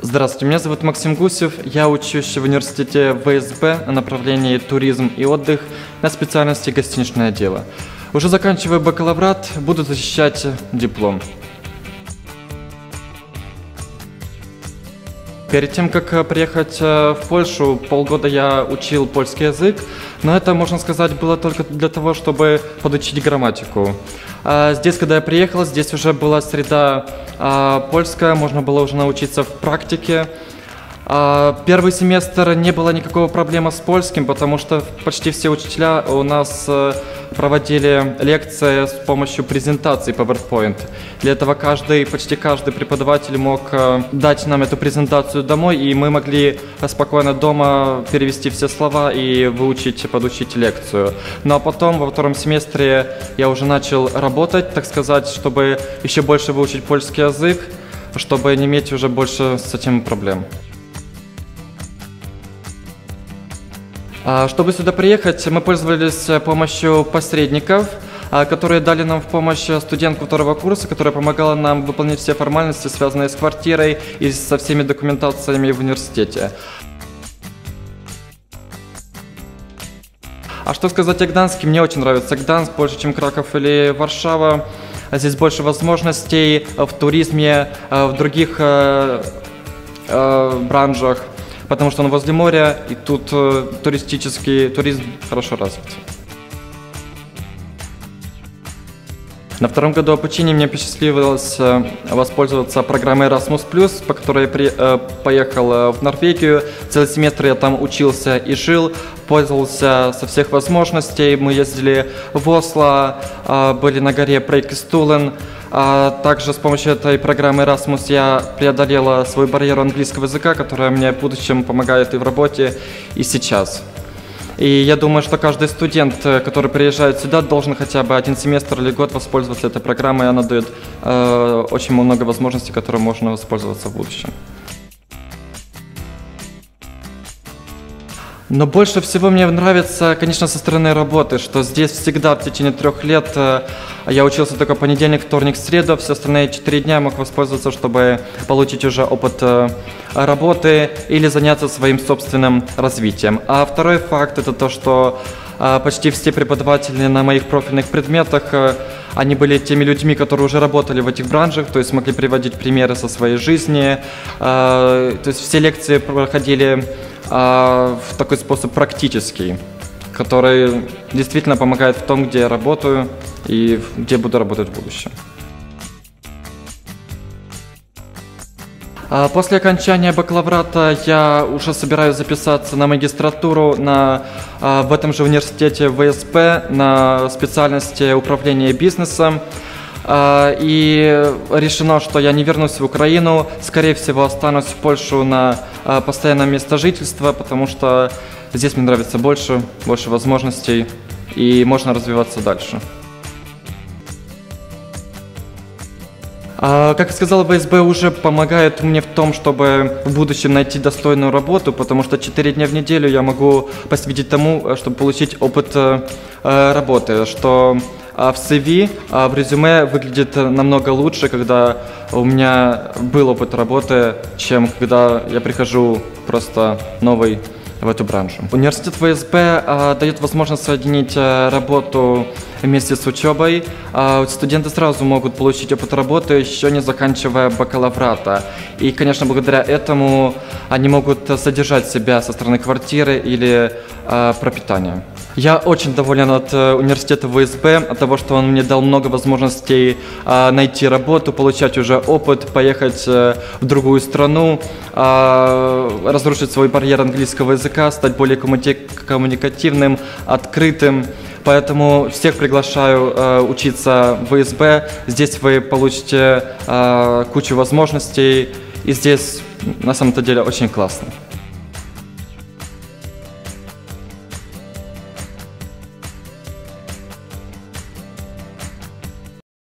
Здравствуйте, меня зовут Максим Гусев, я учусь в университете ВСБ на направлении туризм и отдых на специальности гостиничное дело. Уже заканчивая бакалаврат, буду защищать диплом. Перед тем, как приехать в Польшу, полгода я учил польский язык, но это, можно сказать, было только для того, чтобы подучить грамматику. Здесь, когда я приехал, здесь уже была среда польская, можно было уже научиться в практике. Первый семестр не было никакого проблемы с польским, потому что почти все учителя у нас проводили лекции с помощью презентации PowerPoint. Для этого почти каждый преподаватель мог дать нам эту презентацию домой, и мы могли спокойно дома перевести все слова и подучить лекцию. Ну а потом, во втором семестре, я уже начал работать, так сказать, чтобы еще больше выучить польский язык, чтобы не иметь уже больше с этим проблем. Чтобы сюда приехать, мы пользовались помощью посредников, которые дали нам в помощь студентку второго курса, которая помогала нам выполнить все формальности, связанные с квартирой и со всеми документациями в университете. А что сказать о Гданске? Мне очень нравится Гданск, больше, чем Краков или Варшава. Здесь больше возможностей в туризме, в других бранжах, потому что он возле моря, и тут туризм хорошо развит. На втором году обучения мне посчастливилось воспользоваться программой Erasmus+, по которой я поехал в Норвегию. Целый семестр я там учился и жил, пользовался со всех возможностей. Мы ездили в Осло, были на горе Preikestolen. Также с помощью этой программы Erasmus я преодолела свой барьер английского языка, который мне в будущем помогает и в работе, и сейчас. И я думаю, что каждый студент, который приезжает сюда, должен хотя бы один семестр или год воспользоваться этой программой. Она дает очень много возможностей, которыми можно воспользоваться в будущем. Но больше всего мне нравится, конечно, со стороны работы, что здесь всегда в течение 3 лет я учился только понедельник, вторник, среду, все остальные 4 дня мог воспользоваться, чтобы получить уже опыт работы или заняться своим собственным развитием. А второй факт – это то, что почти все преподаватели на моих профильных предметах, они были теми людьми, которые уже работали в этих бранжах, то есть могли приводить примеры со своей жизни, то есть все лекции проходили в такой способ практический, который действительно помогает в том, где я работаю и где буду работать в будущем. После окончания бакалаврата я уже собираюсь записаться на магистратуру в этом же университете ВСБ на специальности управления бизнесом. И решено, что я не вернусь в Украину, скорее всего останусь в Польшу на постоянное место жительства, потому что здесь мне нравится больше возможностей и можно развиваться дальше. Как я сказал, ВСБ уже помогает мне в том, чтобы в будущем найти достойную работу, потому что 4 дня в неделю я могу посвятить тому, чтобы получить опыт работы, что в CV, в резюме выглядит намного лучше, когда у меня был опыт работы, чем когда я прихожу просто новый в эту браншу. Университет ВСБ дает возможность соединить работу вместе с учебой. Студенты сразу могут получить опыт работы, еще не заканчивая бакалаврата. И, конечно, благодаря этому они могут содержать себя со стороны квартиры или пропитания. Я очень доволен от университета ВСБ, от того, что он мне дал много возможностей найти работу, получать уже опыт, поехать в другую страну, разрушить свой барьер английского языка, стать более коммуникативным, открытым. Поэтому всех приглашаю учиться в ВСБ. Здесь вы получите кучу возможностей, и здесь на самом-то деле очень классно.